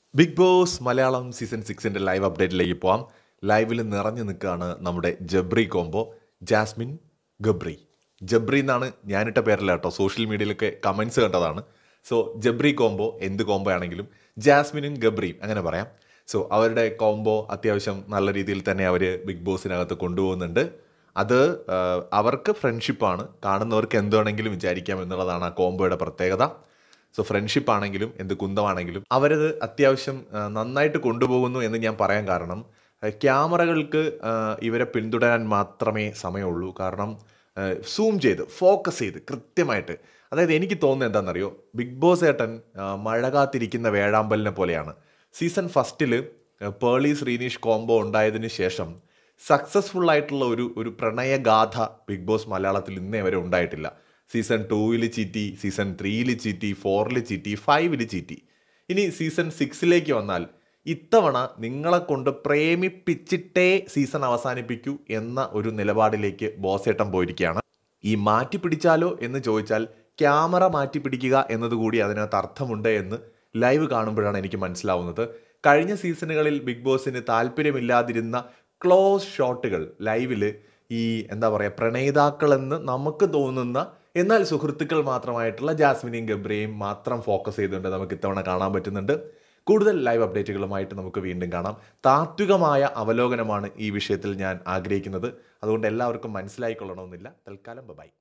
Big boss Malayalam season 6ന്റെ live അപ്ഡേറ്റിലേക്ക് പോവാം. ലൈവിൽ നിറഞ്ഞു നിൽക്കുകയാണ് നമ്മുടെ ജബ്രി കോംബോ. ജാസ്മിൻ ഗബ്രി. ജബ്രി എന്നാണ് ഞാനിട്ട പേരല്ല കേട്ടോ, സോഷ്യൽ മീഡിയയിലൊക്കെ കമൻസ് കണ്ടതാണ്. സോ ജബ്രി കോംബോ എന്ത് കോംബോ ആണെങ്കിലും ജാസ്മിനും ഗബ്രിയും അങ്ങനെ പറയാം. സോ അവരുടെ കോംബോ അത്യാവശ്യം നല്ല രീതിയിൽ തന്നെ അവർ ബിഗ് ബോസിനകത്ത് കൊണ്ടുപോകുന്നുണ്ട്. അത് അവർക്ക് ഫ്രണ്ട്ഷിപ്പാണ്, കാണുന്നവർക്ക് എന്ത് വേണമെങ്കിലും വിചാരിക്കാം എന്നുള്ളതാണ് ആ കോംബോയുടെ പ്രത്യേകത. സോ ഫ്രണ്ട്ഷിപ്പ് ആണെങ്കിലും എന്ത് കുന്തമാണെങ്കിലും അവരത് അത്യാവശ്യം നന്നായിട്ട് കൊണ്ടുപോകുന്നു എന്ന് ഞാൻ പറയാൻ കാരണം ക്യാമറകൾക്ക് ഇവരെ പിന്തുടരാൻ മാത്രമേ സമയമുള്ളൂ. കാരണം സൂം ചെയ്ത് ഫോക്കസ് ചെയ്ത് കൃത്യമായിട്ട്, അതായത് എനിക്ക് തോന്നുന്നത് എന്താണെന്നറിയോ, ബിഗ് ബോസ് ഏട്ടൻ മഴ കാത്തിരിക്കുന്ന വേഴാമ്പലിനെ പോലെയാണ്. സീസൺ ഫസ്റ്റിൽ പേളി ശ്രീനീഷ് കോംബോ ഉണ്ടായതിനു ശേഷം സക്സസ്ഫുൾ ആയിട്ടുള്ള ഒരു പ്രണയഗാഥ ബിഗ് ബോസ് മലയാളത്തിൽ ഇന്നേ വരെ ഉണ്ടായിട്ടില്ല. സീസൺ 2 ചീറ്റി, സീസൺ 3 ചീറ്റി, 4 ചീറ്റി, 5 ചീറ്റി. ഇനി സീസൺ 6 വന്നാൽ ഇത്തവണ നിങ്ങളെ കൊണ്ട് പ്രേമിപ്പിച്ചിട്ടേ സീസൺ അവസാനിപ്പിക്കൂ എന്ന ഒരു നിലപാടിലേക്ക് ബോസേട്ടൻ പോയിരിക്കുകയാണ്. ഈ മാറ്റി പിടിച്ചാലോ എന്ന് ചോദിച്ചാൽ ക്യാമറ മാറ്റി പിടിക്കുക എന്നതുകൂടി അതിനകത്ത് അർത്ഥമുണ്ട് എന്ന് ലൈവ് കാണുമ്പോഴാണ് എനിക്ക് മനസ്സിലാവുന്നത്. കഴിഞ്ഞ സീസണുകളിൽ ബിഗ് ബോസിന് താല്പര്യമില്ലാതിരുന്ന ക്ലോസ് ഷോട്ടുകൾ ലൈവിൽ ഈ എന്താ പറയുക, പ്രണയിതാക്കളെന്ന് നമുക്ക് തോന്നുന്ന എന്നാൽ സുഹൃത്തുക്കൾ മാത്രമായിട്ടുള്ള ജാസ്മിനെയും ഗബ്രിയെയും മാത്രം ഫോക്കസ് ചെയ്തുകൊണ്ട് നമുക്ക് ഇത്തവണ കാണാൻ പറ്റുന്നുണ്ട്. കൂടുതൽ ലൈവ് അപ്ഡേറ്റുകളുമായിട്ട് നമുക്ക് വീണ്ടും കാണാം. താത്വികമായ അവലോകനമാണ് ഈ വിഷയത്തിൽ ഞാൻ ആഗ്രഹിക്കുന്നത്. അതുകൊണ്ട് എല്ലാവർക്കും മനസ്സിലായിക്കൊള്ളണമെന്നില്ല. തൽക്കാലം ബൈ.